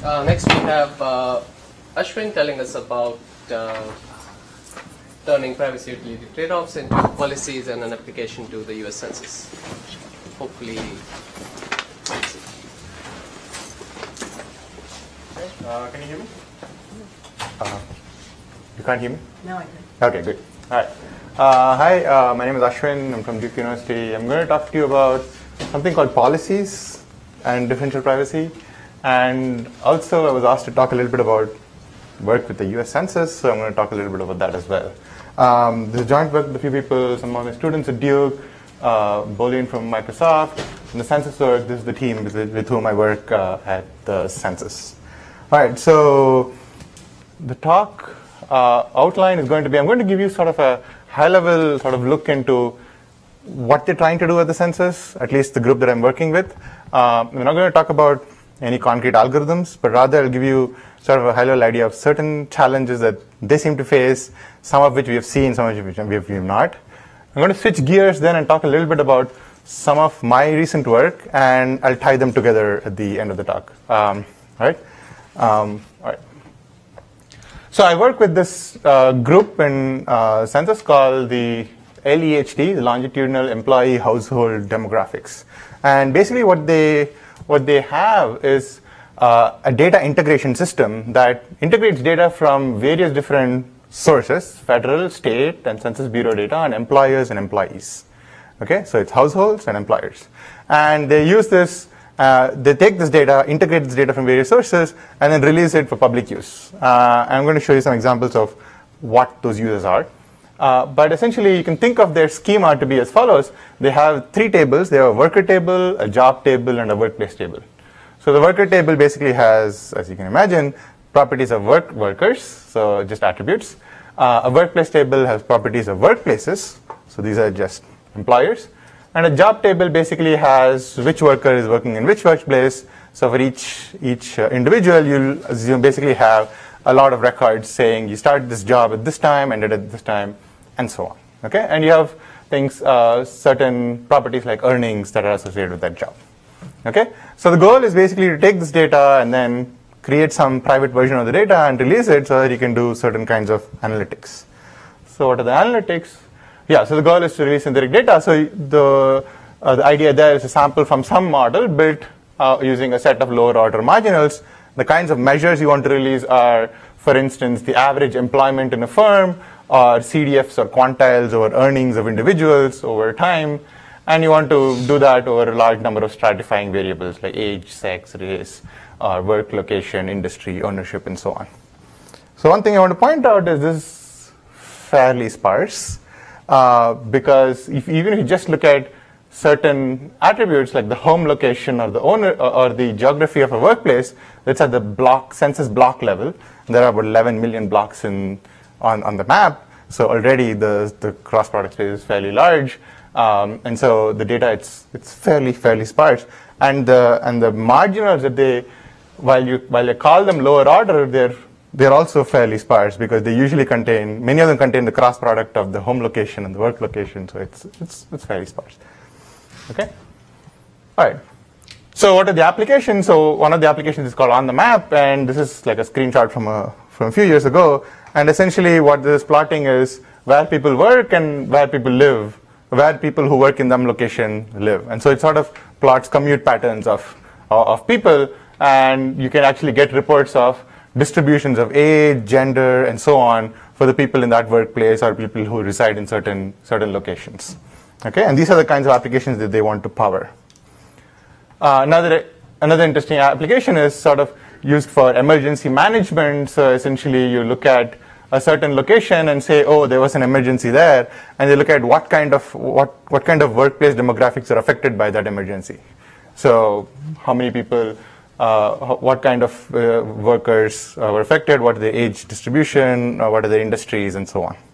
Next we have Ashwin telling us about turning privacy utility trade-offs into policies and an application to the US Census. Hopefully. Can you hear me? You can't hear me? No, I can. Okay, good. All right. Hi, my name is Ashwin. I'm from Duke University. I'm going to talk to you about something called policies and differential privacy. And also, I was asked to talk a little bit about work with the US Census, so I'm going to talk a little bit about that as well. This is joint work with a few people, some of my students at Duke, Bolian from Microsoft, and the census work. This is the team with whom I work at the census. All right, so the talk outline is going to be, I'm going to give you sort of a high-level sort of look into what they're trying to do at the census, at least the group that I'm working with. We're not going to talk about any concrete algorithms, but rather I'll give you sort of a high-level idea of certain challenges that they seem to face, some of which we have seen, some of which we have not. I'm going to switch gears then and talk a little bit about some of my recent work, and I'll tie them together at the end of the talk. All right. So I work with this group in census called the LEHD, the Longitudinal Employee Household Demographics. And basically what they have is a data integration system that integrates data from various different sources, federal, state, and Census Bureau data on employers and employees. Okay, so it's households and employers. And they use this, they take this data, integrate this data from various sources, and then release it for public use. I'm going to show you some examples of what those users are. But essentially, you can think of their schema to be as follows. They have three tables. They have a worker table, a job table, and a workplace table. So the worker table basically has, as you can imagine, properties of workers, so just attributes. A workplace table has properties of workplaces, so these are just employers. And a job table basically has which worker is working in which workplace. So for each individual, you'll basically have a lot of records saying you started this job at this time, ended at this time, and so on. Okay, and you have things, certain properties like earnings that are associated with that job. Okay, so the goal is basically to take this data and then create some private version of the data and release it so that you can do certain kinds of analytics. So what are the analytics? Yeah, so the goal is to release synthetic data. So the idea there is to sample from some model built using a set of lower order marginals. The kinds of measures you want to release are, for instance, the average employment in a firm, or CDFs or quantiles over earnings of individuals over time. And you want to do that over a large number of stratifying variables like age, sex, race, or work location, industry, ownership, and so on. So one thing I want to point out is this is fairly sparse, because even if you just look at certain attributes like the home location or the owner or the geography of a workplace, that's at the census block level. There are about 11 million blocks on the map. So already the cross product space is fairly large. And so the data, it's fairly sparse. And the marginals that they, while they call them lower order, they're also fairly sparse because they usually contain, many of them contain the cross product of the home location and the work location. So it's fairly sparse. Okay. All right. So what are the applications? So one of the applications is called On the Map, and this is like a screenshot from a few years ago. And essentially, what this is plotting is where people work and where people live, where people who work in them location live. And so it sort of plots commute patterns of people, and you can actually get reports of distributions of age, gender, and so on for the people in that workplace or people who reside in certain locations. Okay, and these are the kinds of applications that they want to power. Another interesting application is sort of used for emergency management. So essentially, you look at a certain location and say, oh, there was an emergency there, and they look at what kind of workplace demographics are affected by that emergency. So how many people, what kind of workers were affected, what are the age distribution, what are the industries, and so on.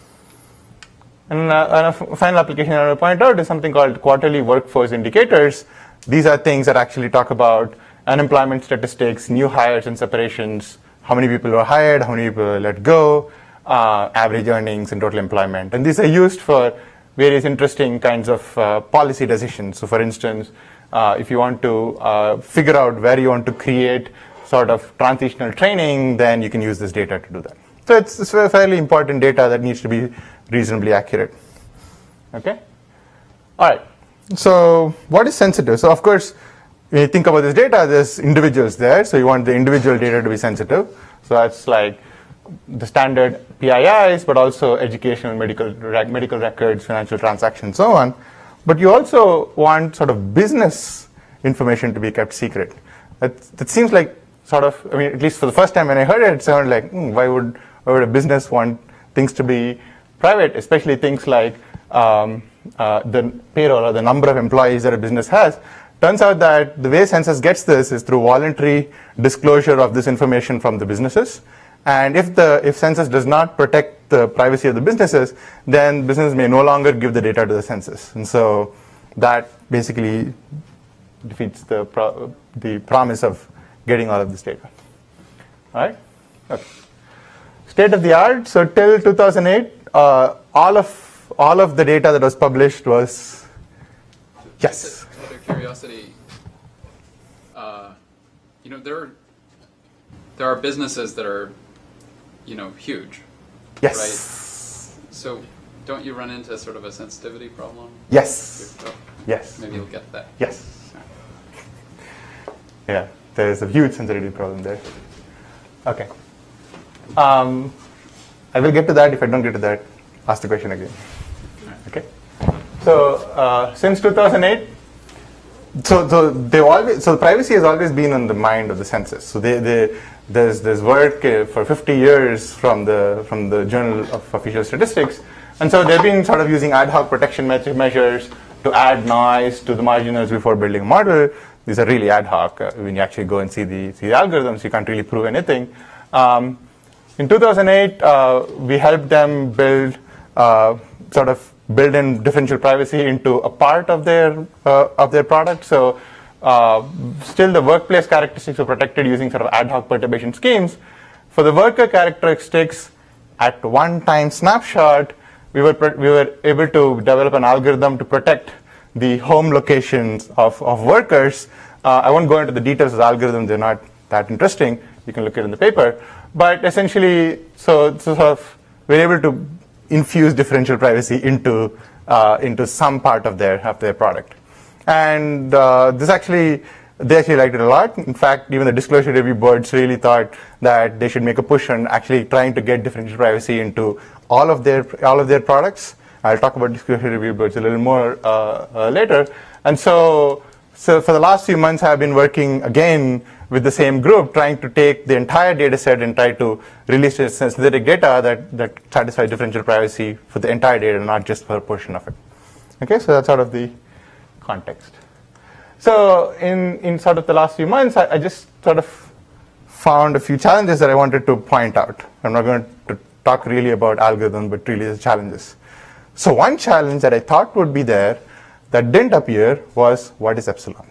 And a final application I want to point out is something called quarterly workforce indicators. These are things that actually talk about unemployment statistics, new hires and separations, how many people were hired, how many people were let go, average earnings and total employment. And these are used for various interesting kinds of policy decisions. So for instance, if you want to figure out where you want to create sort of transitional training, then you can use this data to do that. So it's fairly important data that needs to be reasonably accurate. Okay? All right. So what is sensitive? So of course, when you think about this data, there's individuals there. So you want the individual data to be sensitive. So that's like the standard PIIs, but also educational, medical records, financial transactions, so on. But you also want sort of business information to be kept secret. That seems like sort of, I mean, at least for the first time when I heard it, it sounded like, why would a business want things to be private, especially things like the payroll or the number of employees that a business has. Turns out that the way Census gets this is through voluntary disclosure of this information from the businesses. And if Census does not protect the privacy of the businesses, then business may no longer give the data to the Census. And so that basically defeats the promise of getting all of this data. All right? Okay. State of the art. So till 2008, all of the data that was published was yes. Out of curiosity, there are businesses that are, huge. Yes. Right? So don't you run into sort of a sensitivity problem? Yes. Oh, yes. Maybe you'll get that. Yes. Yeah, there's a huge sensitivity problem there. Okay. I will get to that. If I don't get to that, ask the question again. Okay. So since 2008, so privacy has always been on the mind of the census. So there's work for 50 years from the Journal of Official Statistics, and so they've been sort of using ad hoc protection measures to add noise to the marginals before building a model. These are really ad hoc. When you actually go and see the algorithms, you can't really prove anything. In 2008, we helped them build in differential privacy into a part of their product. So still the workplace characteristics are protected using sort of ad hoc perturbation schemes. For the worker characteristics, at one-time snapshot, we were able to develop an algorithm to protect the home locations of workers. I won't go into the details of the algorithm. They're not that interesting. You can look at it in the paper. But essentially, so sort of we're able to infuse differential privacy into some part of their product. And they actually liked it a lot. In fact, even the disclosure review boards really thought that they should make a push on actually trying to get differential privacy into all of their products. I'll talk about disclosure review boards a little more later. And so for the last few months, I've been working again with the same group, trying to take the entire data set and try to release synthetic data that satisfies differential privacy for the entire data, not just for a portion of it. Okay, so that's sort of the context. So in sort of the last few months, I just sort of found a few challenges that I wanted to point out. I'm not going to talk really about algorithms, but really the challenges. So one challenge that I thought would be there that didn't appear was, what is epsilon?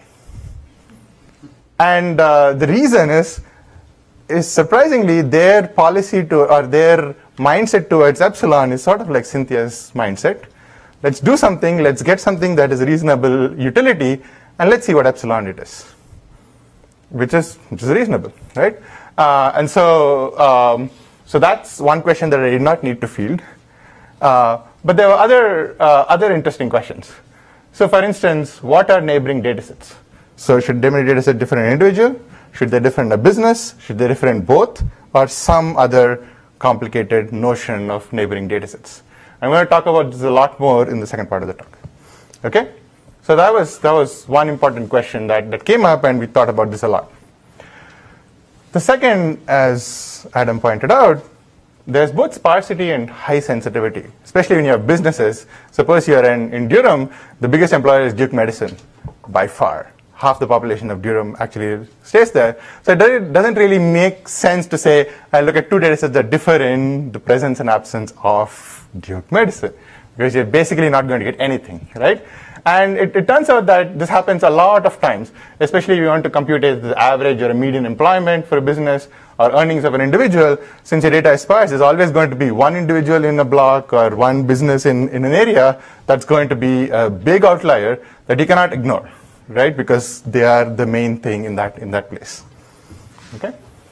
And the reason is surprisingly their policy or their mindset towards epsilon is sort of like Cynthia's mindset. Let's do something, let's get something that is reasonable utility, and let's see what epsilon it is, which is reasonable, right? And so that's one question that I did not need to field. But there were other interesting questions. So for instance, what are neighboring datasets? So should neighboring dataset differ in an individual? Should they differ in a business? Should they differ in both? Or some other complicated notion of neighboring datasets? I'm going to talk about this a lot more in the second part of the talk. Okay? So that was one important question that came up, and we thought about this a lot. The second, as Adam pointed out, there's both sparsity and high sensitivity, especially when you have businesses. Suppose you're in Durham, the biggest employer is Duke Medicine, by far. Half the population of Durham actually stays there. So it doesn't really make sense to say, I look at two data sets that differ in the presence and absence of Duke Medicine, because you're basically not going to get anything, right? And it turns out that this happens a lot of times, especially if you want to compute the average or a median employment for a business or earnings of an individual. Since your data is sparse, there's always going to be one individual in a block or one business in an area that's going to be a big outlier that you cannot ignore, right? Because they are the main thing in that place. Okay.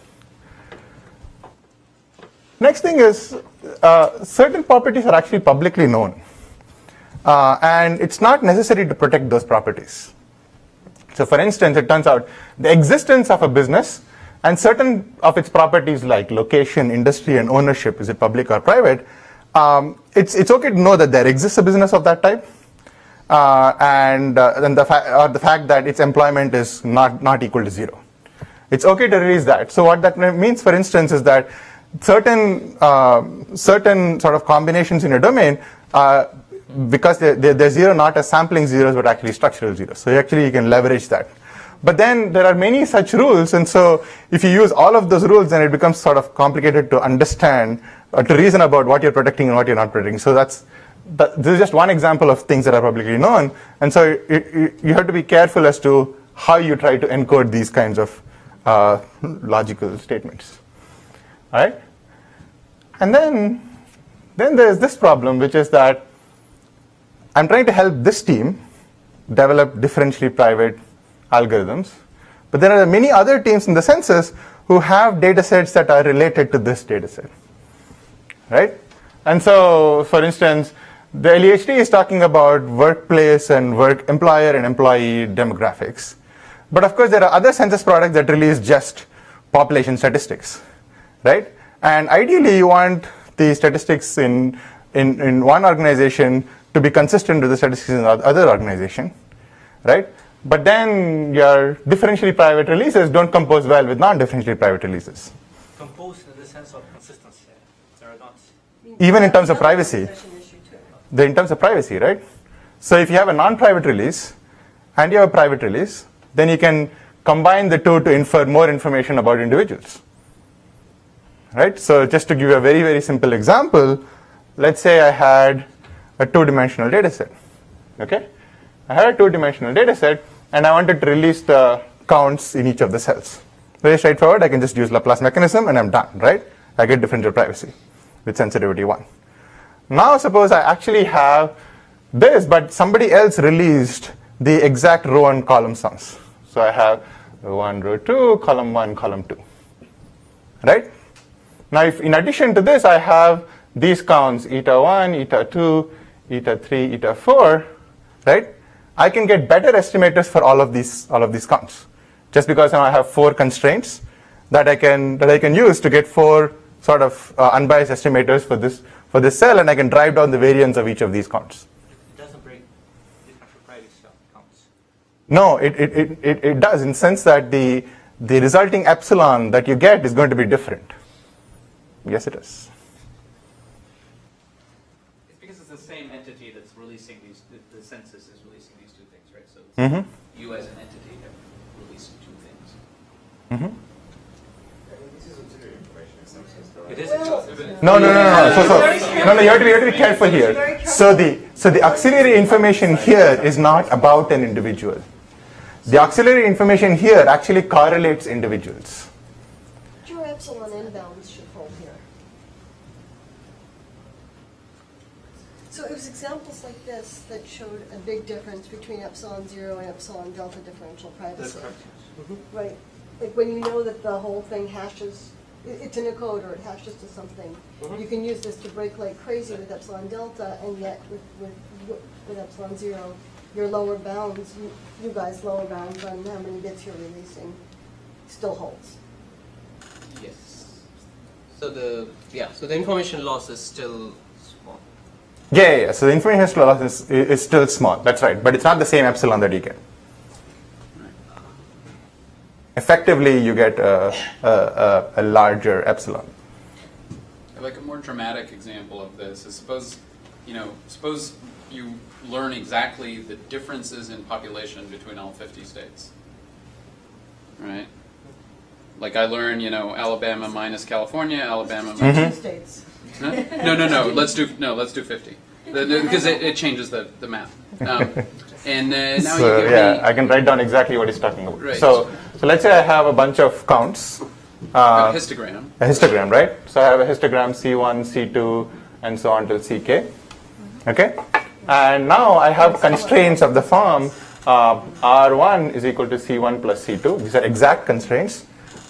Next thing is certain properties are actually publicly known. And it's not necessary to protect those properties. So for instance, it turns out the existence of a business and certain of its properties like location, industry, and ownership, is it public or private, it's okay to know that there exists a business of that type, and then the fact that its employment is not equal to 0. It's okay to release that. So what that means, for instance, is that certain sort of combinations in a domain, because they're 0 not as sampling zeros, but actually structural zeros. So actually you can leverage that. But then there are many such rules, and so if you use all of those rules, then it becomes sort of complicated to understand or to reason about what you're protecting and what you're not protecting. So this is just one example of things that are publicly known, and so you have to be careful as to how you try to encode these kinds of logical statements. All right? And then there's this problem, which is that I'm trying to help this team develop differentially private algorithms, but there are many other teams in the census who have data sets that are related to this data set, right? And so, for instance, the LEHT is talking about workplace and employer and employee demographics. But of course, there are other census products that release just population statistics, right? And ideally, you want the statistics in one organization to be consistent with the statistics in the other organization, right? But then your differentially private releases don't compose well with non-differentially private releases. Compose in the sense of consistency. They are not. Even in terms of privacy. In terms of privacy, right? So if you have a non-private release and you have a private release, then you can combine the two to infer more information about individuals, right? So just to give you a very, very simple example, let's say I had a two-dimensional data set, okay? I had a two-dimensional data set, and I wanted to release the counts in each of the cells. Very straightforward. I can just use Laplace mechanism, and I'm done, right? I get differential privacy with sensitivity 1. Now suppose I actually have this, but somebody else released the exact row and column sums. So I have row 1, row 2, column 1, column 2, right? Now if in addition to this I have these counts, eta 1, eta 2, eta 3, eta 4, right? I can get better estimators for all of these counts, just because now I have 4 constraints that I can use to get 4 sort of unbiased estimators for this cell, and I can drive down the variance of each of these counts. It doesn't break differential privacy counts. No, it does, in the sense that the resulting epsilon that you get is going to be different. Yes, it is. It's because it's the same entity that's releasing these. The census is releasing these two things, right? So Mm-hmm. you as an entity have released two things. Mm-hmm. It is. No. So you have to be careful here. So the auxiliary information here is not about an individual. The auxiliary information here actually correlates individuals. Your epsilon inbounds should hold here. So it was examples like this that showed a big difference between epsilon 0 and epsilon delta differential privacy. Right. Like when you know that the whole thing hashes, it's in a code or it hashes to something. You can use this to break like crazy with epsilon delta, and yet with epsilon 0, your lower bounds, you guys lower bounds on how many bits you're releasing still holds. Yes. So the information loss is still small. Yeah. So the information loss is still small. That's right, but it's not the same epsilon that you get. Effectively, you get a larger epsilon. Like a more dramatic example of this is suppose you learn exactly the differences in population between all 50 states, right? Like I learn, Alabama minus California, Alabama minus. 2 states. Huh? No. Let's do 50, because it changes the math. And now So you give yeah, me. I can write down exactly what he's talking about. Right. So let's say I have a bunch of counts. A histogram. A histogram, right? So I have a histogram C1, C2, and so on till CK. Okay? And now I have constraints of the form R1 is equal to C1 plus C2. These are exact constraints.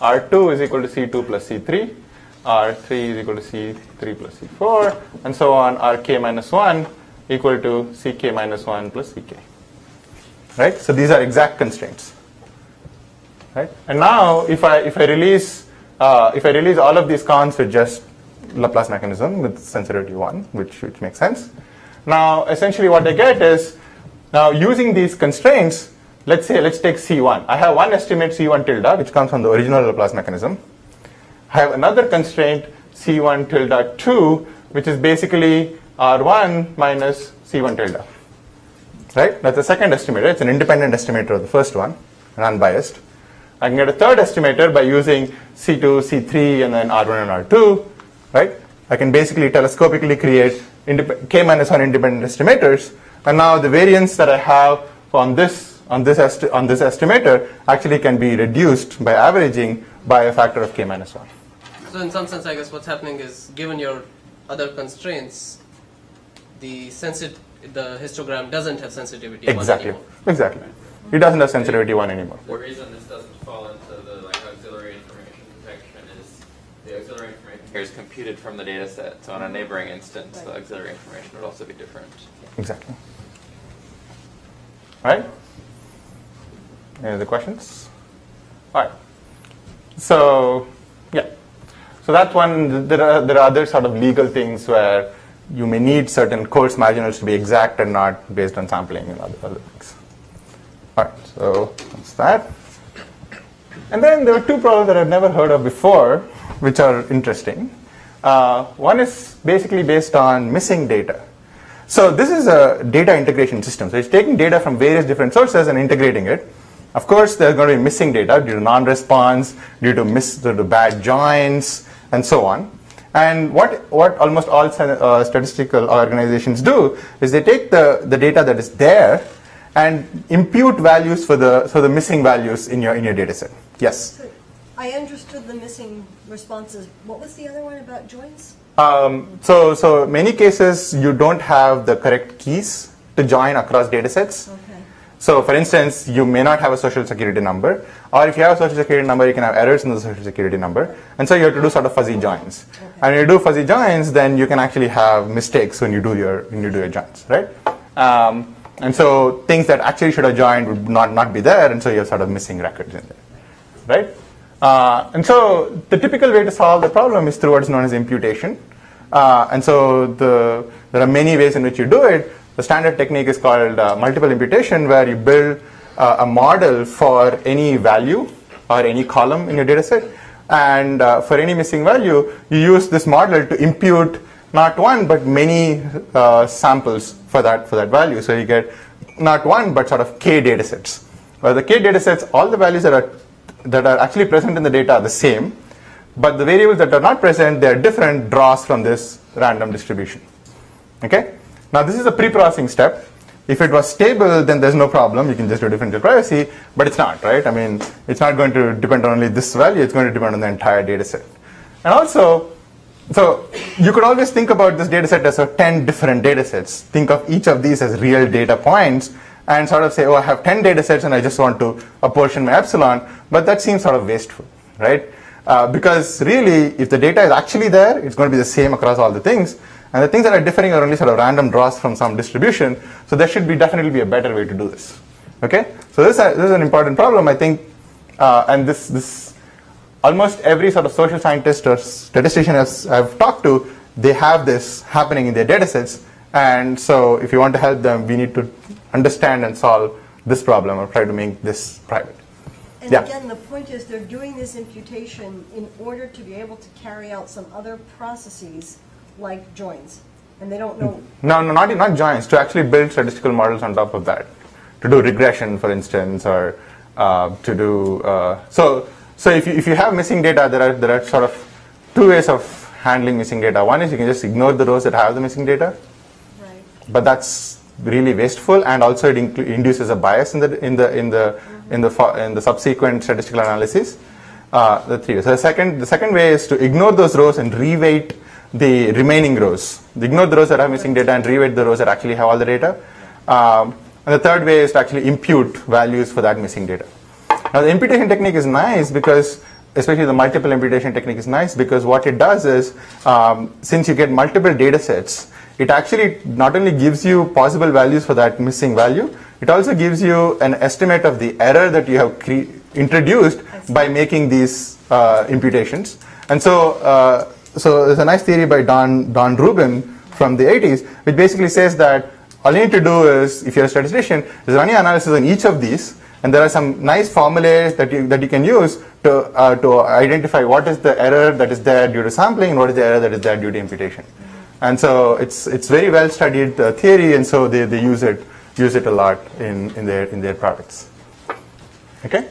R2 is equal to C2 plus C3, R3 is equal to C3 plus C4, and so on, Rk minus 1 equal to Ck minus 1 plus Ck. Right? So these are exact constraints. Right? And now if I release all of these cons with just Laplace mechanism with sensitivity 1, which makes sense. Now essentially what I get is, now using these constraints, let's take C1. I have one estimate C1 tilde, which comes from the original Laplace mechanism. I have another constraint C1 tilde 2, which is basically R1 minus C1 tilde. Right? That's the second estimator. It's an independent estimator of the first one, and unbiased. I can get a third estimator by using C2, C3, and then R1 and R2. Right? I can basically telescopically create K minus 1 independent estimators, and now the variance that I have on this estimator actually can be reduced by averaging by a factor of K minus 1. So in some sense, I guess what's happening is, given your other constraints, the histogram doesn't have sensitivity 1 anymore. Exactly. It doesn't have sensitivity 1 anymore. The reason this doesn't fall into the auxiliary information detection is the auxiliary information here is computed from the data set. So on a neighboring instance, the auxiliary information would also be different. Exactly. Right? Any other questions? All right. So, yeah. So that's one. There are other sort of legal things where you may need certain coarse marginals to be exact and not based on sampling and other things. All right. So that's that. And then there are two problems that I've never heard of before, which are interesting. One is basically based on missing data. So this is a data integration system. So it's taking data from various different sources and integrating it. Of course, there's going to be missing data due to non-response, due to bad joins, and so on. And what almost all statistical organizations do is they take the data that is there and impute values for the missing values in your data set. Yes? So I understood the missing responses. What was the other one about joins? So many cases you don't have the correct keys to join across data sets. Okay. So for instance, you may not have a social security number, or if you have a social security number, you can have errors in the social security number, and so you have to do sort of fuzzy joins. Okay. And when you do fuzzy joins, then you can actually have mistakes when you do your joins, right? And so things that actually should have joined would not be there, and so you have sort of missing records in there, right? And so the typical way to solve the problem is through what is known as imputation. And so there are many ways in which you do it. The standard technique is called multiple imputation, where you build a model for any value or any column in your data set. And for any missing value, you use this model to impute not one, but many samples for that value. So you get not one, but sort of k data sets. Where the k data sets, all the values that are actually present in the data are the same, but the variables that are not present, they are different draws from this random distribution. Okay? Now this is a pre-processing step. If it was stable, then there's no problem. You can just do differential privacy, but it's not, right? I mean, it's not going to depend on only this value. It's going to depend on the entire data set. And also, so you could always think about this data set as 10 different data sets. Think of each of these as real data points and sort of say, oh, I have 10 data sets and I just want to apportion my epsilon, but that seems sort of wasteful, right? Because really, if the data is actually there, it's going to be the same across all the things. And the things that are differing are only sort of random draws from some distribution. So there should definitely be a better way to do this. Okay? So this is an important problem, I think. And this almost every sort of social scientist or statistician I've talked to, they have this happening in their data sets. And so if you want to help them, we need to understand and solve this problem or try to make this private. And yeah. Again, the point is they're doing this imputation in order to be able to carry out some other processes like joins, and they don't know. No, not joins. To actually build statistical models on top of that, to do regression, for instance, or to do. So if you have missing data, there are sort of two ways of handling missing data. One is you can just ignore the rows that have the missing data, right? But that's really wasteful, and also it induces a bias in the subsequent statistical analysis. The three ways. So the second way is to ignore those rows and reweight the remaining rows. Ignore the rows that have missing data and reweight the rows that actually have all the data. And the third way is to actually impute values for that missing data. Now the imputation technique is nice because especially the multiple imputation technique is nice because what it does is, since you get multiple data sets, it actually not only gives you possible values for that missing value, it also gives you an estimate of the error that you have introduced by making these imputations. And so, so there's a nice theory by Don Rubin from the 80s, which basically says that all you need to do is, if you're a statistician, is run your analysis on each of these, and there are some nice formulae that you can use to identify what is the error that is there due to sampling and what is the error that is there due to imputation. And so it's very well studied theory, and so they use it a lot in their products. Okay,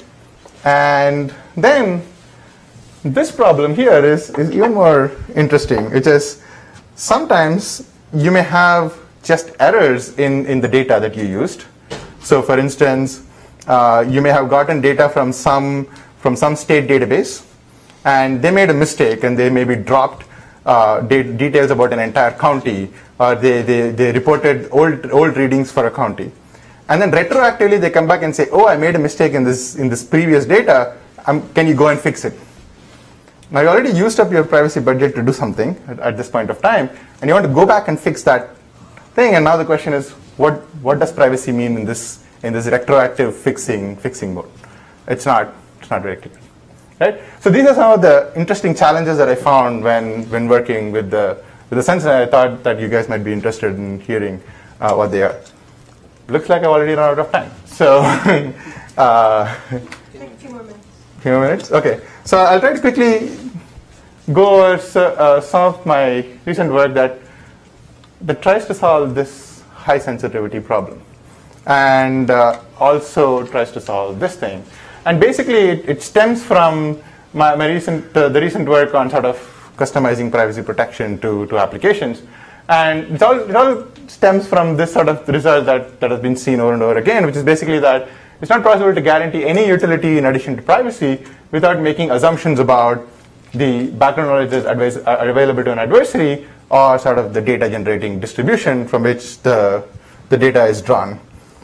and then this problem here is even more interesting, which is sometimes you may have just errors in the data that you used. So for instance, you may have gotten data from some state database, and they made a mistake and they maybe dropped details about an entire county, or they reported old readings for a county. And then retroactively they come back and say, oh, I made a mistake in this previous data, can you go and fix it? Now you already used up your privacy budget to do something at this point of time, and you want to go back and fix that thing, and now the question is, what does privacy mean in this retroactive fixing mode? It's not very clear. Right? So these are some of the interesting challenges that I found when working with the census. I thought that you guys might be interested in hearing what they are. Looks like I've already run out of time. So Take a few more minutes. Few more minutes? Okay. So I'll try to quickly go over some of my recent work that tries to solve this high sensitivity problem, and also tries to solve this thing. And basically, it stems from the recent work on sort of customizing privacy protection to applications. And it all stems from this sort of result that has been seen over and over again, which is basically that it's not possible to guarantee any utility in addition to privacy without making assumptions about the background knowledge that is available to an adversary, or sort of the data generating distribution from which the data is drawn.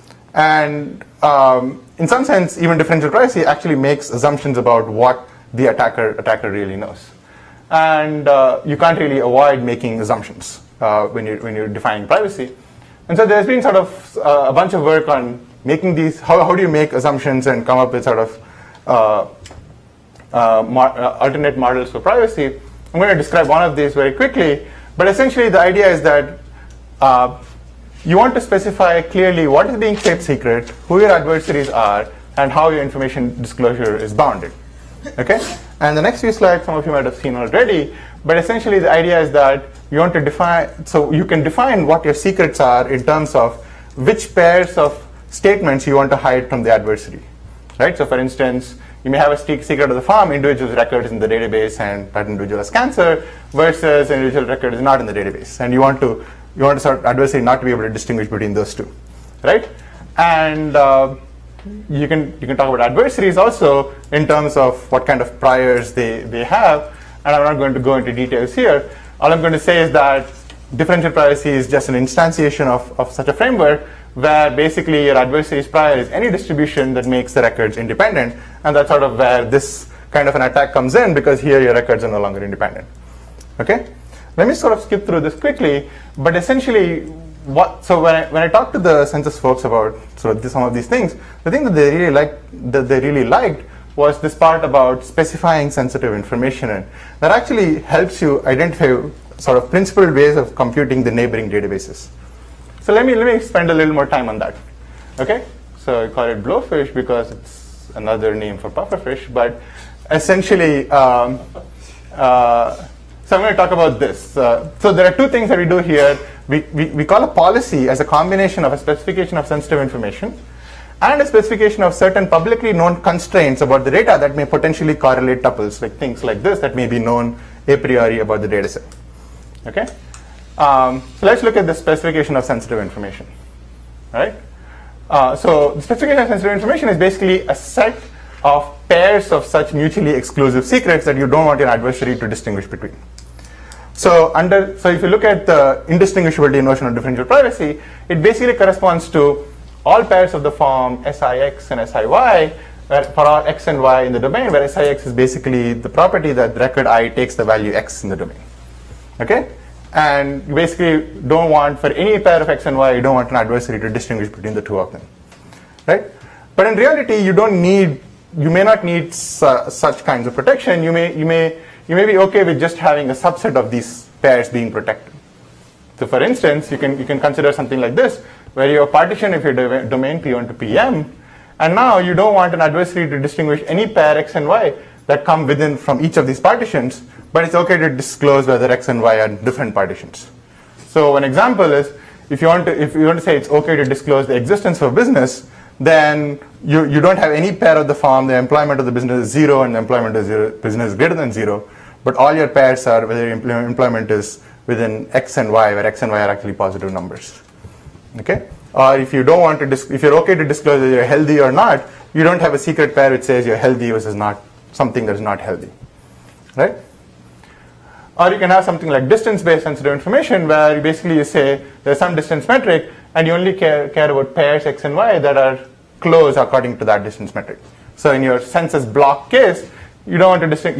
And in some sense, even differential privacy actually makes assumptions about what the attacker really knows. And you can't really avoid making assumptions when you're defining privacy. And so there's been sort of a bunch of work on making these, how do you make assumptions and come up with sort of alternate models for privacy. I'm going to describe one of these very quickly, but essentially the idea is that you want to specify clearly what is being kept secret, who your adversaries are, and how your information disclosure is bounded. Okay? And the next few slides, some of you might have seen already, but essentially the idea is that you want to define, so you can define what your secrets are in terms of which pairs of statements you want to hide from the adversary. Right? So for instance, you may have a secret of the farm, individual's record is in the database and that individual has cancer, versus an individual record is not in the database. And you want to sort of adversary not to be able to distinguish between those two, right? And you can talk about adversaries also in terms of what kind of priors they have, and I'm not going to go into details here. All I'm going to say is that differential privacy is just an instantiation of such a framework where basically your adversary's prior is any distribution that makes the records independent, and that's sort of where this kind of an attack comes in, because here your records are no longer independent. Okay? Let me sort of skip through this quickly, but essentially, so when I talked to the census folks about sort of some of these things, the thing that they really liked was this part about specifying sensitive information, and that actually helps you identify sort of principled ways of computing the neighboring databases. So let me spend a little more time on that. Okay? So I call it blowfish because it's another name for pufferfish, but essentially, so I'm going to talk about this. So there are two things that we do here. We call a policy as a combination of a specification of sensitive information and a specification of certain publicly known constraints about the data that may potentially correlate tuples, like things like this that may be known a priori about the data set. Okay? So let's look at the specification of sensitive information. All right? So the specification of sensitive information is basically a set of pairs of such mutually exclusive secrets that you don't want your adversary to distinguish between. So if you look at the indistinguishability notion of differential privacy, it basically corresponds to all pairs of the form SIX and SIY for all x and y in the domain, where SI x is basically the property that the record I takes the value x in the domain. Okay? And you basically don't want, for any pair of x and y, you don't want an adversary to distinguish between the two of them. Right? But in reality, you may not need such kinds of protection. You may be okay with just having a subset of these pairs being protected. So for instance, you can consider something like this, where you have a partition of your domain P1 to Pm, and now you don't want an adversary to distinguish any pair x and y that come within from each of these partitions, but it's okay to disclose whether x and y are different partitions. So an example is, if you want to say it's okay to disclose the existence of business, then you don't have any pair of the form, the employment of the business is 0 and the employment of the business is greater than 0, but all your pairs are whether your employment is within x and y, where x and y are actually positive numbers. Okay? Or if you don't want to, if you're okay to disclose whether you're healthy or not, you don't have a secret pair which says you're healthy versus not something that is not healthy. Right? Or you can have something like distance-based sensitive information, where you basically say there's some distance metric, and you only care about pairs x and y that are close according to that distance metric. So in your census block case, you don't want to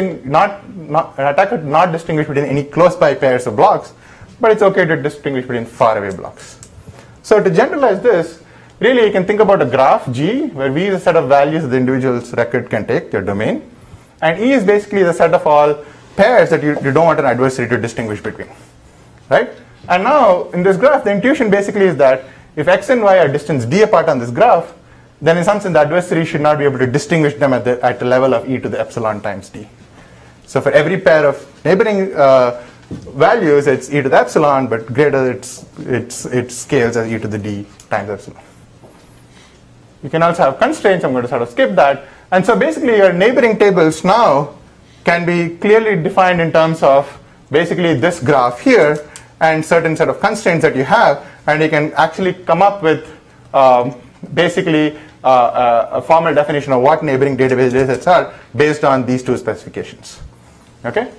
not distinguish between any close by pairs of blocks, but it's okay to distinguish between far away blocks. So to generalize this, really you can think about a graph G, where V is a set of values that the individual's record can take, your domain, and E is basically the set of all pairs that you don't want an adversary to distinguish between. Right? And now in this graph, the intuition basically is that if x and y are distance d apart on this graph, then in some sense the adversary should not be able to distinguish them at the level of e to the epsilon times d. So for every pair of neighboring values, it's e to the epsilon, but greater it scales as e to the d times epsilon. You can also have constraints. I'm going to sort of skip that. And so basically your neighboring tables now can be clearly defined in terms of basically this graph here and certain set of constraints that you have, and you can actually come up with basically a formal definition of what neighboring database datasets are based on these two specifications. Okay?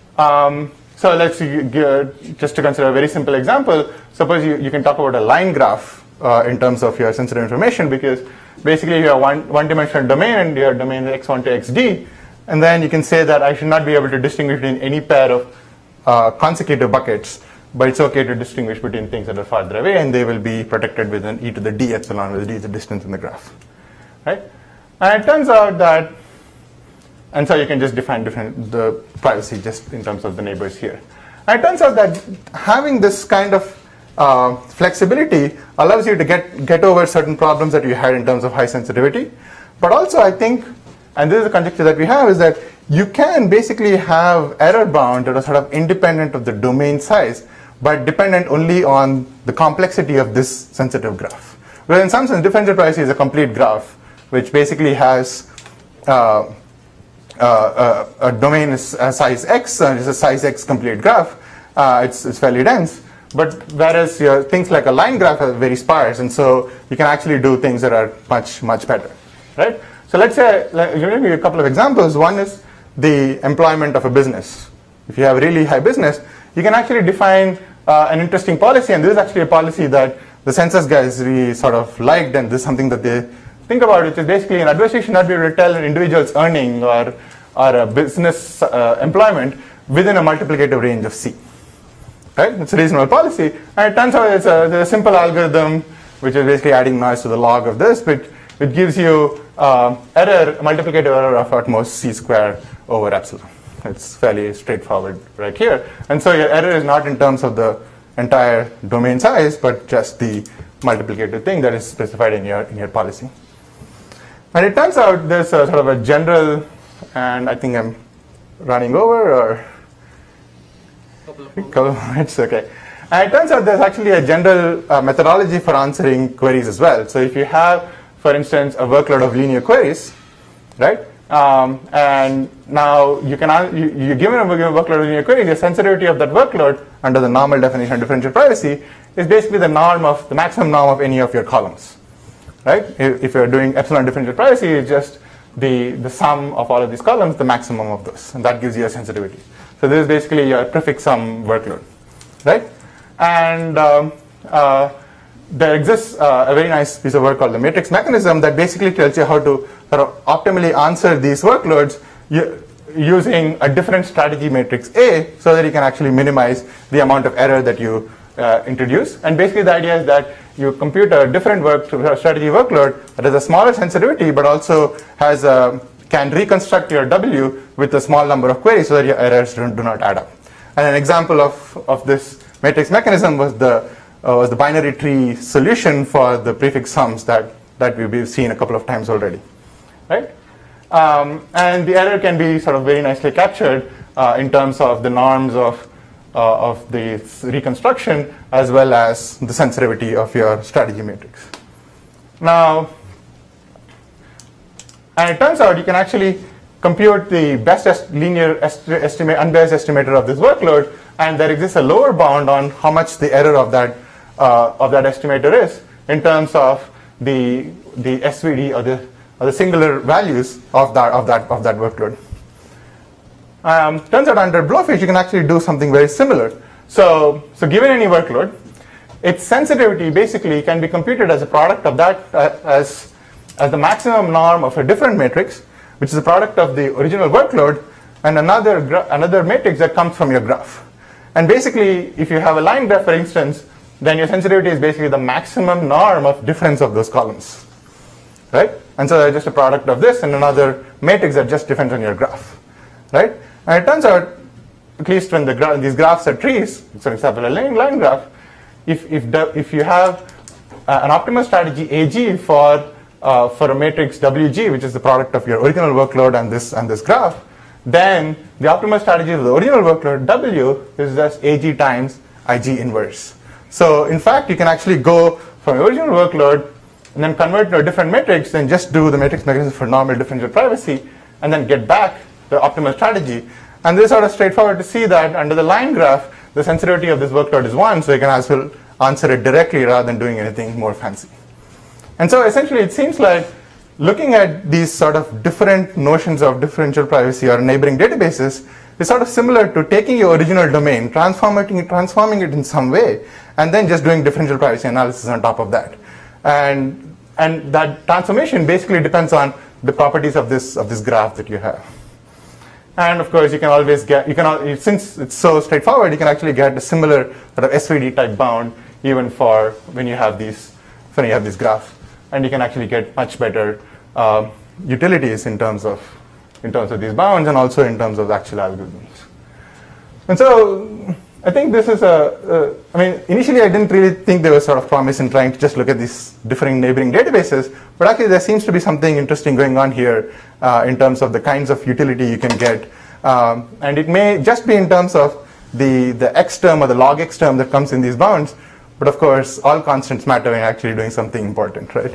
So let's see, just to consider a very simple example, suppose you can talk about a line graph in terms of your sensitive information, because basically you have one-dimensional domain and your domain is x1 to xd, and then you can say that I should not be able to distinguish between any pair of consecutive buckets, but it's okay to distinguish between things that are farther away, and they will be protected with an e to the d epsilon, where d is the distance in the graph. Right? And it turns out that, and so you can just define the privacy just in terms of the neighbors here. And it turns out that having this kind of flexibility allows you to get over certain problems that you had in terms of high sensitivity. But also I think, and this is a conjecture that we have, is that you can basically have error bound that are sort of independent of the domain size, but dependent only on the complexity of this sensitive graph. Well, in some sense, differential privacy is a complete graph, which basically has a domain is a size x, and it's a size x complete graph. It's fairly dense. But whereas things like a line graph are very sparse, and so you can actually do things that are much, much better. Right? So let's say, let me give you a couple of examples. One is the employment of a business. If you have really high business, you can actually define an interesting policy, and this is actually a policy that the census guys really sort of liked, and this is something that they think about, which is basically an adversary should not be able to tell an individual's earning or a business employment within a multiplicative range of C. Right? It's a reasonable policy, and it turns out it's a simple algorithm which is basically adding noise to the log of this, but it gives you multiplicative error of at most C squared over epsilon. It's fairly straightforward right here. And so your error is not in terms of the entire domain size, but just the multiplicative thing that is specified in your policy. And it turns out there's a sort of a general, and I think I'm running over, or couple of minutes, okay. And it turns out there's actually a general methodology for answering queries as well. So if you have, for instance, a workload of linear queries, right? And now you're given a workload of linear queries, the sensitivity of that workload under the normal definition of differential privacy is basically the maximum norm of any of your columns, right? If you're doing epsilon differential privacy, it's just the sum of all of these columns, the maximum of those, and that gives you a sensitivity. So this is basically your prefix sum workload, right? And there exists a very nice piece of work called the matrix mechanism that basically tells you how to sort of optimally answer these workloads using a different strategy matrix A so that you can actually minimize the amount of error that you introduce. And basically the idea is that you compute a different strategy workload that has a smaller sensitivity but also has can reconstruct your W with a small number of queries so that your errors do not add up. And an example of this matrix mechanism was the binary tree solution for the prefix sums that we've seen a couple of times already, right? And the error can be sort of very nicely captured in terms of the norms of the reconstruction as well as the sensitivity of your strategy matrix. Now, and it turns out you can actually compute the best unbiased estimator of this workload, and there exists a lower bound on how much the error of that estimator is in terms of the SVD or the singular values of that workload. Turns out under Blowfish you can actually do something very similar. So given any workload, its sensitivity basically can be computed as a product of that as the maximum norm of a different matrix, which is a product of the original workload and another matrix that comes from your graph. And basically, if you have a line graph, for instance, then your sensitivity is basically the maximum norm of difference of those columns, right? And so they're just a product of this and another matrix that just depends on your graph, right? And it turns out, at least when these graphs are trees, for example, a line graph, if you have an optimal strategy AG for a matrix WG, which is the product of your original workload and this graph, then the optimal strategy of the original workload W is just AG times IG inverse. So in fact, you can actually go from your original workload and then convert to a different matrix, then just do the matrix mechanism for normal differential privacy, and then get back the optimal strategy. And this is sort of straightforward to see that under the line graph, the sensitivity of this workload is 1, so you can as well answer it directly rather than doing anything more fancy. And so essentially it seems like looking at these sort of different notions of differential privacy or neighboring databases is sort of similar to taking your original domain, transforming it in some way, and then just doing differential privacy analysis on top of that. And that transformation basically depends on the properties of this graph that you have. And of course, you can always get, since it's so straightforward, you can actually get a similar sort of SVD type bound even for when you have these graphs. And you can actually get much better utilities in terms of these bounds and also in terms of the actual algorithms. And so I think this is I mean, initially I didn't really think there was sort of promise in trying to just look at these different neighboring databases, but actually there seems to be something interesting going on here in terms of the kinds of utility you can get. And it may just be in terms of the X term or the log X term that comes in these bounds, but of course all constants matter when you're actually doing something important, right?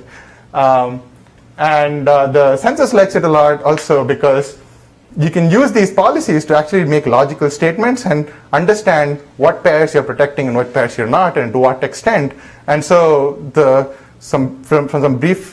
The census likes it a lot also because you can use these policies to actually make logical statements and understand what pairs you're protecting and what pairs you're not and to what extent. And so from some brief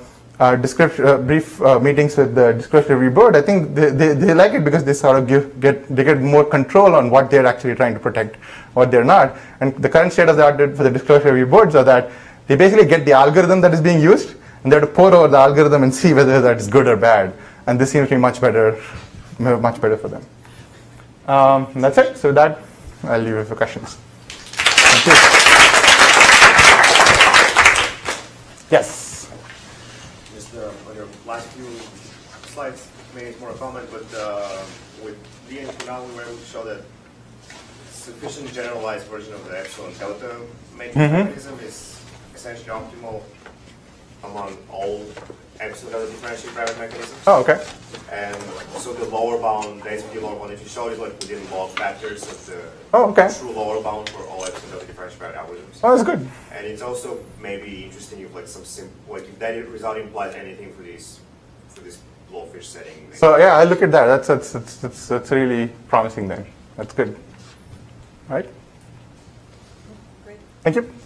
meetings with the Disclosure Review Board, I think they like it because they sort of get more control on what they're actually trying to protect, what they're not. And the current state of the art for the Disclosure Review Boards are that they basically get the algorithm that is being used and they have to pour over the algorithm and see whether that is good or bad. And this seems to be much better for them. And that's it. So with that, I'll leave it for questions. Thank you. Yes? Just on your last few slides, maybe it's more a comment, but with DNP now we were able to show that sufficient generalized version of the epsilon delta matrix mechanism is essentially optimal among all epsilon delta differential private mechanisms. Oh, okay. And so the lower bound, the SVD lower bound that you showed is like within log factors of the true lower bound for all epsilon delta differential private algorithms. Oh, that's good. And it's also maybe interesting if like if that result implies anything for this Blowfish setting. So yeah, I look at that. That's really promising then. That's good. All right. Great. Thank you.